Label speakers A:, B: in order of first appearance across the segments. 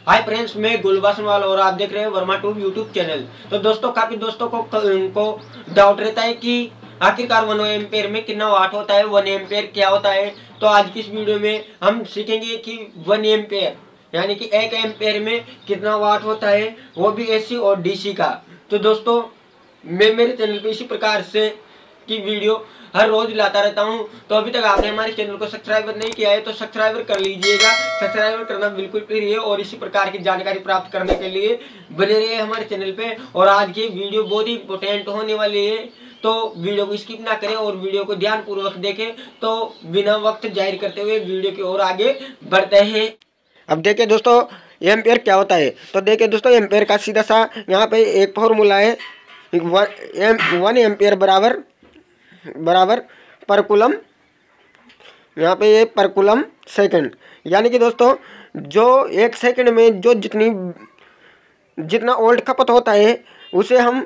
A: Hi friends, मैं गुलबासनवाल और आप देख रहे हैं वर्मा ट्यूब यूट्यूब चैनल। तो दोस्तों, काफी दोस्तों को डाउट रहता है कि आखिरकार 1 एम्पेयर में कितना वाट होता है, 1 एम्पेयर क्या होता है। तो आज की इस वीडियो में हम सीखेंगे कि 1 एम्पेयर यानी कि 1 एम्पेयर में कितना वाट होता है, वो भी एसी और डीसी का। तो दोस्तों, मैं मेरे चैनल पे इसी प्रकार से की वीडियो हर रोज लाता रहता हूं। तो अभी तक आपने हमारे चैनल को सब्सक्राइब नहीं किया है तो सब्सक्राइब कर लीजिएगा। सब्सक्राइब करना बिल्कुल फ्री है और इसी प्रकार की जानकारी प्राप्त करने के लिए बने रहिए हमारे चैनल पे। और आज की वीडियो बहुत ही इंपॉर्टेंट होने वाली है, तो वीडियो को स्किप ना करें और वीडियो को ध्यान पूर्वक देखें। तो बिना वक्त जाहिर करते हुए वीडियो की ओर आगे बढ़ते हैं। अब देखिए दोस्तों, एम्पेयर क्या होता है। तो देखिए दोस्तों, एम्पेयर का सीधा सा यहाँ पे एक फॉर्मूला है। 1 एम्पेयर बराबर पर कूलम, यहाँ पे ये पर कूलम सेकंड। यानी कि दोस्तों, जो 1 सेकंड में जो जितना वोल्ट खपत होता है उसे हम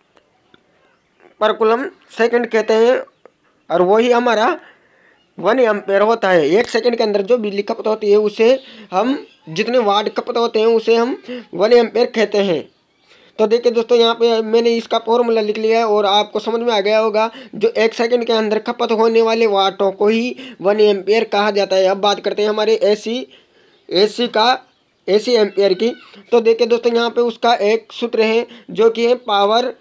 A: पर कूलम सेकंड कहते हैं, और वही हमारा 1 एम्पेयर होता है। 1 सेकंड के अंदर जो बिजली खपत होती है उसे हम, जितने वाट खपत होते हैं उसे हम 1 एम्पेयर कहते हैं। तो देखिए दोस्तों, यहाँ पे मैंने इसका फॉर्मूला लिख लिया है और आपको समझ में आ गया होगा। जो 1 सेकंड के अंदर खपत होने वाले वाटों को ही 1 एम्पेयर कहा जाता है। अब बात करते हैं हमारे एसी एम्पेयर की। तो देखिए दोस्तों, यहाँ पे उसका एक सूत्र है जो कि है पावर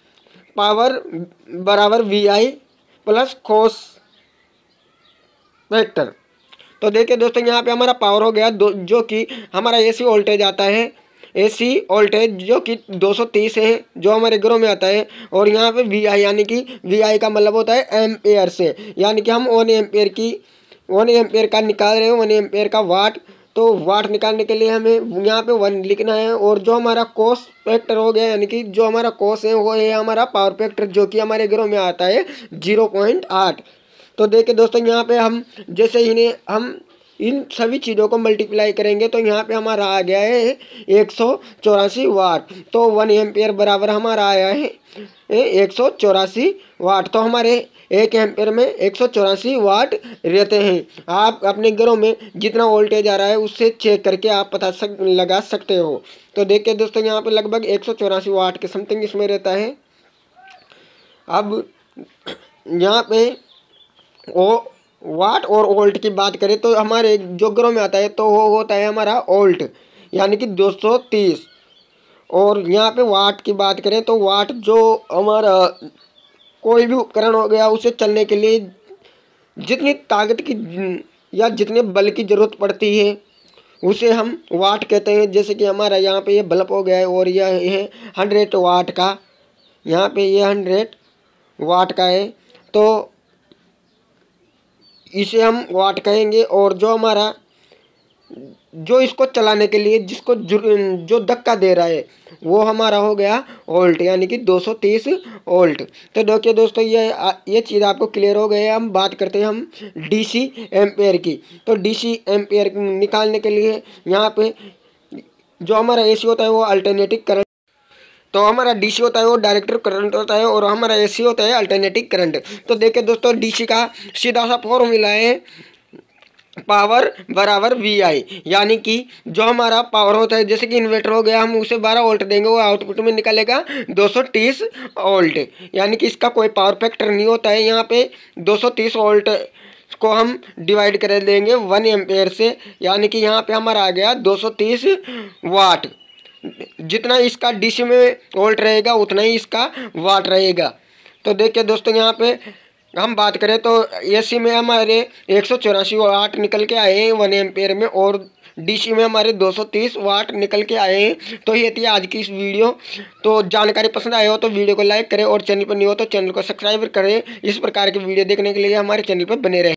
A: बराबर VI प्लस cos वेक्टर। तो देखिए दोस्तों, यहाँ पे हमारा पावर हो गया जो कि हमारा एसी वोल्टेज आता है, एसी वोल्टेज जो कि 230 है, जो हमारे घरों में आता है। और यहाँ पे VI, यानी कि VI का मतलब होता है एम्पेयर से, यानी कि हम 1 एम्पेयर का निकाल रहे हैं, 1 एम्पेयर का वाट। तो वाट निकालने के लिए हमें यहाँ पे 1 लिखना है। और जो हमारा कोस फैक्टर हो गया, यानी कि जो हमारा कोस है वो है हमारा पावर फैक्टर, जो कि हमारे घरों में आता है 0.8। तो देखिए दोस्तों, यहाँ पे हम जैसे हम इन सभी चीज़ों को मल्टीप्लाई करेंगे तो यहाँ पे हमारा आ गया है 184 वाट। तो 1 एम्पेयर बराबर हमारा आया है 184 वाट। तो हमारे 1 एम्पेयर में 184 वाट रहते हैं। आप अपने घरों में जितना वोल्टेज आ रहा है उससे चेक करके आप लगा सकते हो। तो देखिए दोस्तों, यहाँ पे लगभग 184 वाट के समथिंग इसमें रहता है। अब यहाँ पे वाट और वोल्ट की बात करें तो हमारे जो घरों में आता है तो वो होता है हमारा वोल्ट, यानी कि 230। और यहाँ पे वाट की बात करें तो वाट जो हमारा कोई भी उपकरण हो गया उसे चलने के लिए जितनी ताकत की या जितने बल की ज़रूरत पड़ती है उसे हम वाट कहते हैं। जैसे कि हमारा यहाँ पे ये बल्ब हो गया है और यह है 100 वाट का, यहाँ पे ये 100 वाट का है, तो इसे हम वाट कहेंगे। और जो हमारा जो इसको चलाने के लिए जिसको जो धक्का दे रहा है वो हमारा हो गया वोल्ट, यानी कि 230 वोल्ट। तो देखिए दोस्तों, ये चीज़ आपको क्लियर हो गई है। हम बात करते हैं हम डीसी एम्पेयर की। तो डीसी एम्पेयर निकालने के लिए यहाँ पे जो हमारा एसी होता है वो अल्टरनेटिंग करंट, तो हमारा डीसी होता है वो डायरेक्टर करंट होता है, और हमारा एसी होता है अल्टरनेटिंग करंट। तो देखिए दोस्तों, डीसी का सीधा सा फॉर्मूला है पावर बराबर VI, यानी कि जो हमारा पावर होता है, जैसे कि इन्वर्टर हो गया, हम उसे 12 वोल्ट देंगे, वो आउटपुट में निकलेगा 230 वोल्ट, यानी कि इसका कोई पावर फैक्टर नहीं होता है। यहाँ पे 230 वोल्ट को हम डिवाइड कर देंगे 1 एम्पेयर से, यानी कि यहाँ पे हमारा आ गया 230 वाट। जितना इसका डीसी में वोल्ट रहेगा उतना ही इसका वाट रहेगा। तो देखिए दोस्तों, यहाँ पे हम बात करें तो एसी में हमारे 184 वाट निकल के आए हैं 1 एम्पेयर में, और डीसी में हमारे 230 वाट निकल के आए हैं। तो ये थी आज की इस वीडियो। तो जानकारी पसंद आए हो तो वीडियो को लाइक करें और चैनल पर नहीं हो तो चैनल को सब्सक्राइब करें। इस प्रकार की वीडियो देखने के लिए हमारे चैनल पर बने रहें।